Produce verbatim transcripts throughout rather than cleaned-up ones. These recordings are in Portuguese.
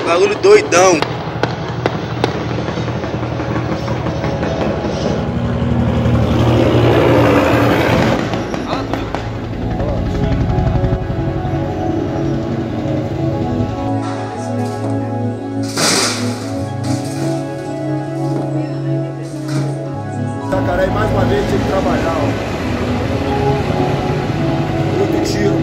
Bagulho doidão. Cara, aí mais uma vez tem que trabalhar, ó. Outro tiro.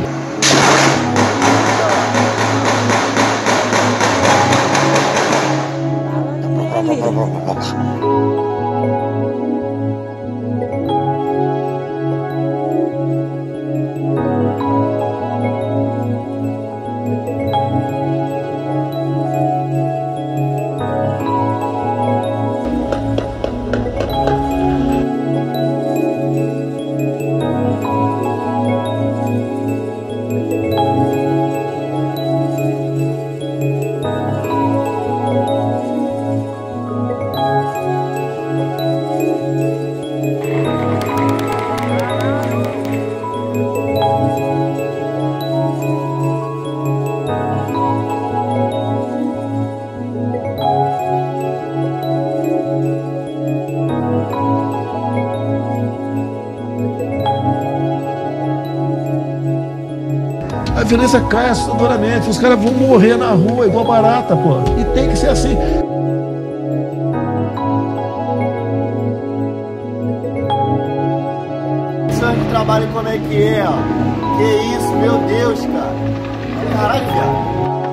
A violência cai assustadoramente, os caras vão morrer na rua igual barata, pô. E tem que ser assim. Sangue de trabalho como é que é, ó. Que isso, meu Deus, cara. Caralho, viado.